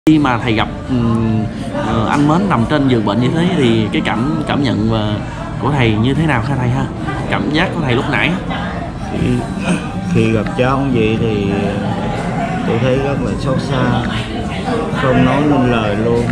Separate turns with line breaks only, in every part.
Khi mà thầy gặp anh Mến nằm trên giường bệnh như thế thì cái cảm nhận của thầy như thế nào hả thầy ha? Cảm giác của thầy lúc nãy
khi gặp cháu như vậy thì tôi thấy rất là xót xa, không nói nên lời luôn.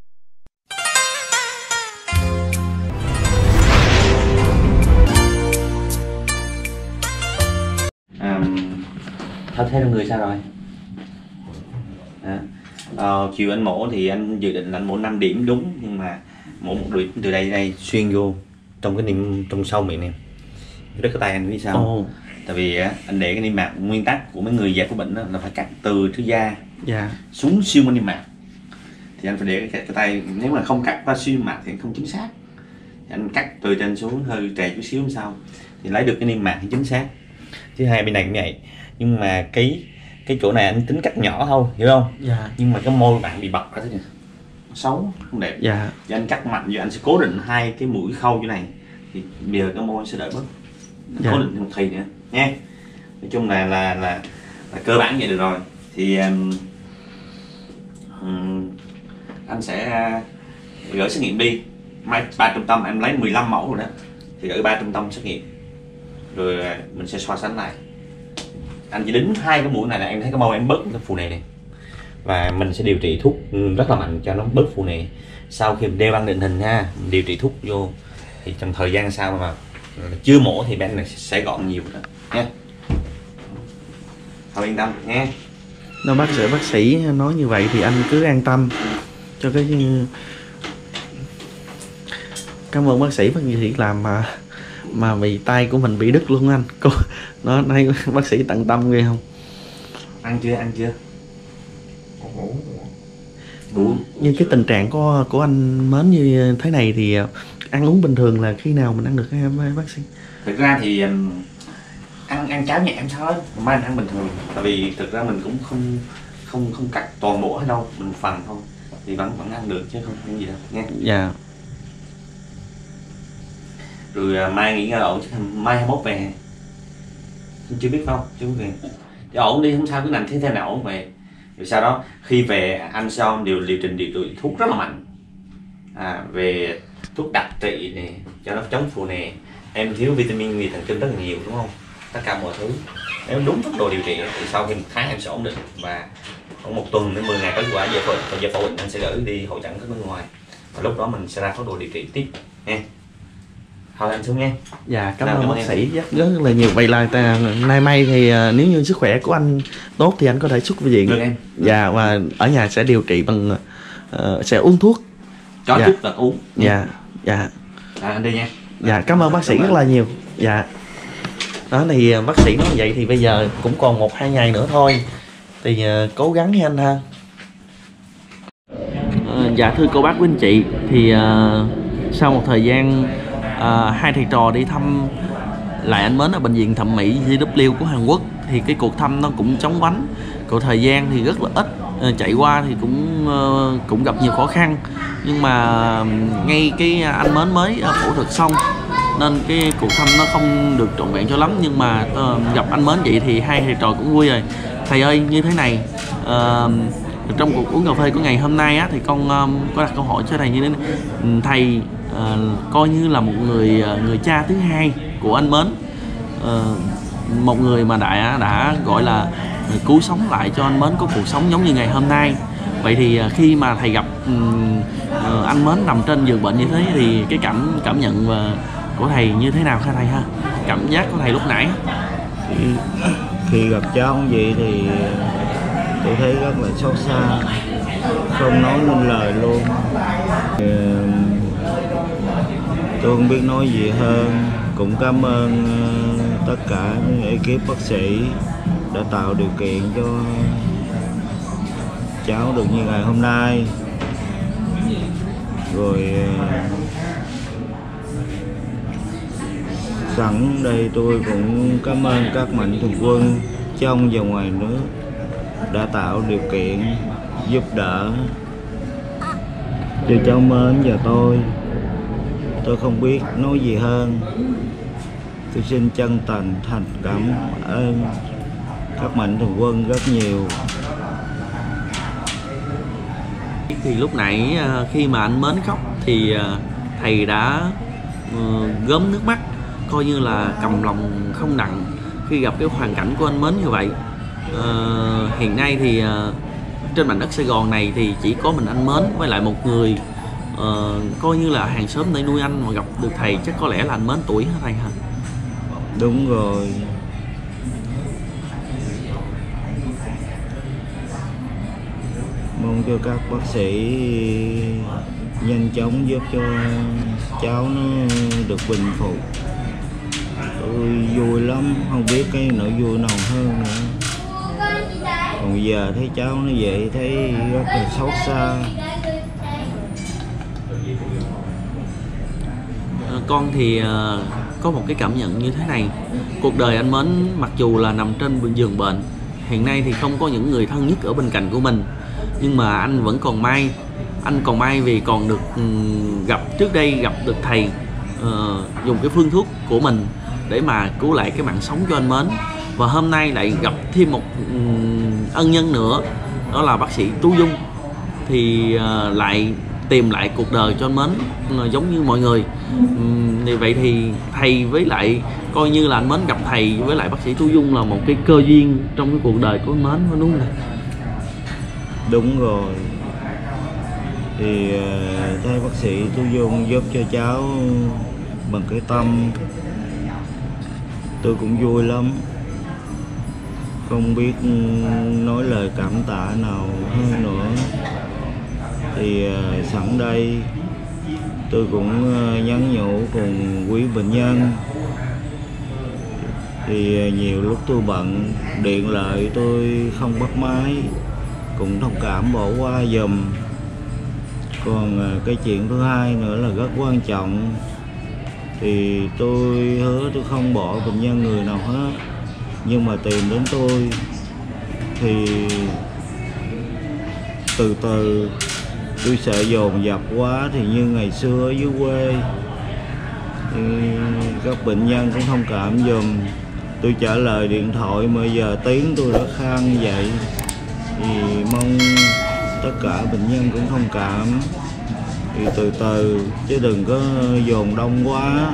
Thấy trong người sao rồi? Chiều anh mổ thì anh dự định là anh mổ 5 điểm đúng, nhưng mà mổ một điểm từ đây xuyên vô trong cái niêm, trong sau miệng này, cái tay anh biết sao? Tại vì anh để cái niêm mạc, nguyên tắc của mấy người giải phẫu bệnh là phải cắt từ thứ da xuống xuyên qua niêm mạc, thì anh phải để cái tay, nếu mà không cắt qua xuyên mạc thì không chính xác. Thì anh cắt từ trên xuống hơi trầy chút xíu sau thì lấy được cái niêm mạc thì chính xác. Thứ hai bên này cũng vậy, nhưng mà cái chỗ này anh tính cắt nhỏ thôi, hiểu không? Nhưng mà cái môi bạn bị bật ra thế này, xấu không đẹp. Thì anh cắt mạnh, giờ anh sẽ cố định hai cái mũi khâu như này, thì bây giờ cái môi sẽ đỡ bớt. Cố định một thầy nữa nha. Nói chung là cơ bản vậy được rồi. Thì anh sẽ gửi xét nghiệm đi. Mai 3 trung tâm em lấy 15 mẫu rồi đó, thì gửi 3 trung tâm xét nghiệm rồi mình sẽ so sánh lại. Anh chỉ đính hai cái mũi này là em thấy cái môi em bớt cái phù nề này, và mình sẽ điều trị thuốc rất là mạnh cho nó bớt phù nề. Sau khi mình đeo băng định hình ha, mình điều trị thuốc vô thì trong thời gian sau mà chưa mổ thì bên này sẽ gọn nhiều đó nha. Thôi yên tâm nha.
Đâu bác sĩ nói như vậy thì anh cứ an tâm cho cái. Cảm ơn bác sĩ làm mà vì tay của mình bị đứt luôn anh. Nó nay bác sĩ tận tâm ghê không?
Ăn chưa?
Đủ. Như cái tình trạng của anh Mến như thế này thì ăn uống bình thường là khi nào mình ăn được hả bác sĩ?
Thực ra thì ăn cháo nhẹ em sao hết, mai ăn bình thường. Tại vì thực ra mình cũng không cắt toàn bộ hết đâu, mình phần thôi, thì vẫn ăn được chứ không có gì đâu nha.
Dạ.
Rồi mai nghỉ ngơi ổn chứ, mai 21 về. Chưa biết không? Chưa về. Thì ổn đi, không sao, cứ nằm thế theo nào ổn về. Rồi sau đó khi về anh xong điều trình điều trị thuốc rất là mạnh. Về thuốc đặc trị này cho nó chống phù nề. Em thiếu vitamin vì thần kinh rất là nhiều đúng không? Tất cả mọi thứ. Nếu đúng phác đồ điều trị thì sau khi 1 tháng em sẽ ổn định, và khoảng 1 tuần đến 10 ngày có hiệu quả. Giải phẫu bệnh anh sẽ gửi đi hội chẩn các nước ngoài, và lúc đó mình sẽ ra phác đồ điều trị tiếp nha. Thôi anh xuống nha.
Dạ cảm ơn bác sĩ rất là nhiều. Vậy là nay mai thì nếu như sức khỏe của anh tốt thì anh có thể xuất viện
được em.
Dạ, và ở nhà sẽ điều trị bằng sẽ uống thuốc.
Cho thuốc là uống.
Dạ.
Anh đi nha.
Dạ cảm ơn bác sĩ rất là nhiều. Dạ. Đó thì bác sĩ nói vậy thì bây giờ cũng còn 1-2 ngày nữa thôi, thì cố gắng nha anh ha. Dạ thưa cô bác quý anh chị, thì sau một thời gian hai thầy trò đi thăm lại anh Mến ở bệnh viện thẩm mỹ JW của Hàn Quốc, thì cái cuộc thăm nó cũng chóng vánh, còn thời gian thì rất là ít, chạy qua thì cũng gặp nhiều khó khăn. Nhưng mà ngay cái anh Mến mới phẫu thuật xong nên cái cuộc thăm nó không được trọn vẹn cho lắm, nhưng mà gặp anh Mến vậy thì hai thầy trò cũng vui rồi. Thầy ơi, như thế này, trong cuộc uống cà phê của ngày hôm nay á, thì con có đặt câu hỏi cho thầy như thế này. Thầy coi như là một người cha thứ hai của anh Mến, một người mà đã gọi là cứu sống lại cho anh Mến có cuộc sống giống như ngày hôm nay. Vậy thì khi mà thầy gặp anh Mến nằm trên giường bệnh như thế thì cái cảm nhận của thầy như thế nào hả thầy ha? Cảm giác của thầy lúc nãy
Khi gặp cháu như vậy thì tôi thấy rất là xót xa, không nói nên lời luôn. Tôi không biết nói gì hơn. Cũng cảm ơn tất cả ekip bác sĩ đã tạo điều kiện cho cháu được như ngày hôm nay. Rồi sẵn đây tôi cũng cảm ơn các mạnh thường quân trong và ngoài nước đã tạo điều kiện giúp đỡ cho cháu Mến và tôi. Tôi không biết nói gì hơn. Tôi xin chân thành cảm ơn các mạnh thường quân rất nhiều.
thì lúc nãy khi mà anh Mến khóc thì thầy đã gớm nước mắt, coi như là cầm lòng không đặng khi gặp cái hoàn cảnh của anh Mến như vậy. Hiện nay thì trên mảnh đất Sài Gòn này thì chỉ có mình anh Mến với lại một người coi như là hàng xóm nơi nuôi anh mà gặp được thầy, chắc có lẽ là anh Mến tuổi hả thầy hả?
Đúng rồi. Mong cho các bác sĩ nhanh chóng giúp cho cháu nó được bình phục. Tôi vui lắm, không biết cái nỗi vui nào hơn nữa. Còn giờ thấy cháu nó vậy thấy rất là xót xa.
Con thì có một cái cảm nhận như thế này. Cuộc đời anh Mến mặc dù là nằm trên giường bệnh, hiện nay thì không có những người thân nhất ở bên cạnh của mình, nhưng mà anh vẫn còn may. Anh còn may vì còn được trước đây gặp được thầy dùng cái phương thuốc của mình để mà cứu lại cái mạng sống cho anh Mến. Và hôm nay lại gặp thêm một ân nhân nữa, đó là bác sĩ Tú Dung, thì lại tìm lại cuộc đời cho anh Mến giống như mọi người. Thì vậy thì thầy với lại coi như là anh Mến gặp thầy với lại bác sĩ Tú Dung là một cái cơ duyên trong cái cuộc đời của anh Mến, đúng không ạ?
Đúng rồi. Thì thấy bác sĩ Tú Dung giúp cho cháu bằng cái tâm, tôi cũng vui lắm, không biết nói lời cảm tạ nào hơn nữa. Thì sẵn đây tôi cũng nhắn nhủ cùng quý bệnh nhân. Thì nhiều lúc tôi bận điện lại tôi không bắt máy, cũng thông cảm bỏ qua giùm. Còn cái chuyện thứ hai nữa là rất quan trọng, thì tôi hứa tôi không bỏ bệnh nhân người nào hết, nhưng mà tìm đến tôi thì từ từ tôi sợ dồn dập quá, thì như ngày xưa ở dưới quê thì các bệnh nhân cũng thông cảm dùm. Tôi trả lời điện thoại mà giờ tiếng tôi đã khang vậy, thì mong tất cả bệnh nhân cũng thông cảm, thì từ từ chứ đừng có dồn đông quá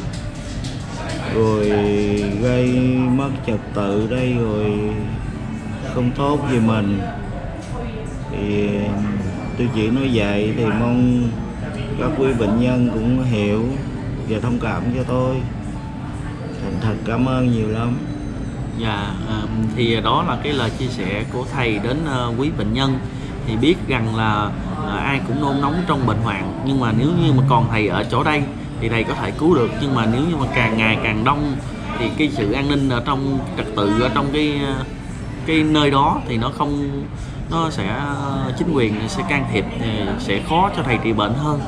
rồi gây mất trật tự đây rồi không tốt về mình. Thì tôi chỉ nói vậy, thì mong các quý bệnh nhân cũng hiểu và thông cảm cho tôi. Thành thật cảm ơn nhiều lắm.
Dạ, thì đó là cái lời chia sẻ của thầy đến quý bệnh nhân. Thì biết rằng là ai cũng nôn nóng trong bệnh hoạn, nhưng mà nếu như mà còn thầy ở chỗ đây thì thầy có thể cứu được. Nhưng mà nếu như mà càng ngày càng đông thì cái sự an ninh ở trong trật tự ở trong cái nơi đó thì nó sẽ chính quyền sẽ can thiệp, thì sẽ khó cho thầy trị bệnh hơn.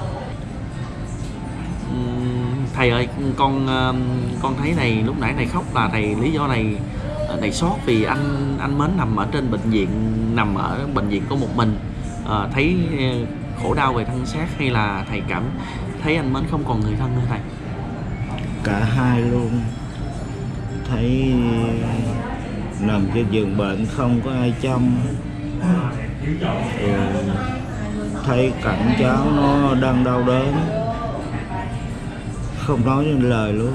Thầy ơi, con thấy này lúc nãy thầy khóc là thầy lý do này xót vì anh Mến nằm ở trên bệnh viện, nằm ở bệnh viện có một mình, thấy khổ đau về thân xác, hay là thầy cảm thấy anh Mến không còn người thân nữa thầy?
Cả hai luôn. Thấy nằm trên giường bệnh không có ai chăm, thấy cảnh cháu nó đang đau đớn, không nói nên lời luôn.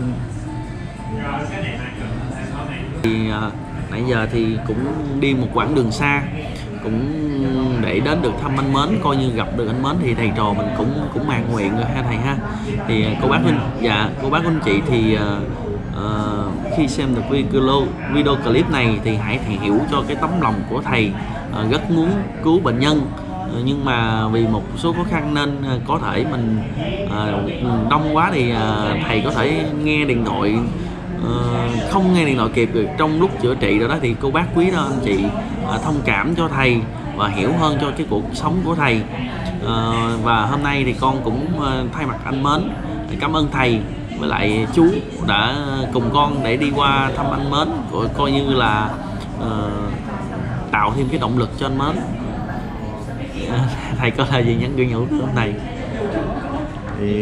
Thì nãy giờ thì cũng đi một quãng đường xa, cũng để đến được thăm anh Mến, coi như gặp được anh Mến thì thầy trò mình cũng mãn nguyện rồi ha thầy ha. Thì cô bác anh chị thì khi xem được video clip này thì hãy hiểu cho cái tấm lòng của thầy rất muốn cứu bệnh nhân, nhưng mà vì một số khó khăn nên có thể mình đông quá thì thầy có thể nghe điện thoại, không nghe điện thoại kịp được trong lúc chữa trị đó, thì cô bác quý đó anh chị thông cảm cho thầy và hiểu hơn cho cái cuộc sống của thầy. Và hôm nay thì con cũng thay mặt anh Mến cảm ơn thầy với lại chú đã cùng con để đi qua thăm anh Mến, coi như là tạo thêm cái động lực cho anh Mến. Thầy có lời gì nhắn gửi nhủ hôm nay?
Thì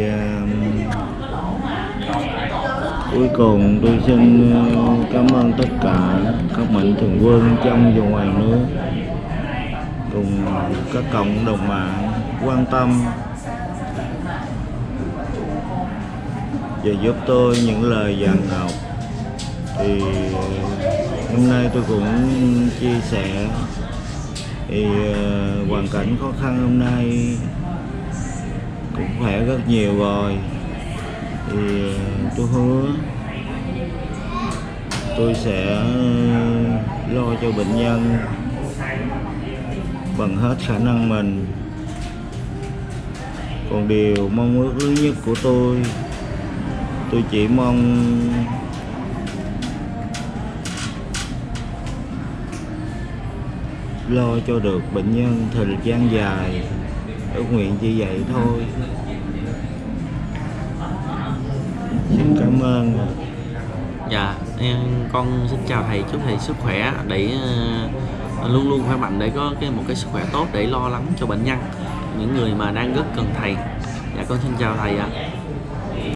cuối cùng tôi xin cảm ơn tất cả các mạnh thường quân trong và ngoài nước, cùng các cộng đồng mạng quan tâm và giúp tôi những lời dặn ngọc. Thì hôm nay tôi cũng chia sẻ thì hoàn cảnh khó khăn hôm nay cũng khỏe rất nhiều rồi. Thì tôi hứa tôi sẽ lo cho bệnh nhân bằng hết khả năng mình. Còn điều mong ước lớn nhất của tôi chỉ mong lo cho được bệnh nhân thời gian dài, ước nguyện chỉ vậy thôi. Xin cảm ơn.
Dạ, con xin chào thầy, chúc thầy sức khỏe để luôn luôn khỏe mạnh, để có một cái sức khỏe tốt để lo lắng cho bệnh nhân, những người mà đang rất cần thầy. Dạ con xin chào thầy ạ.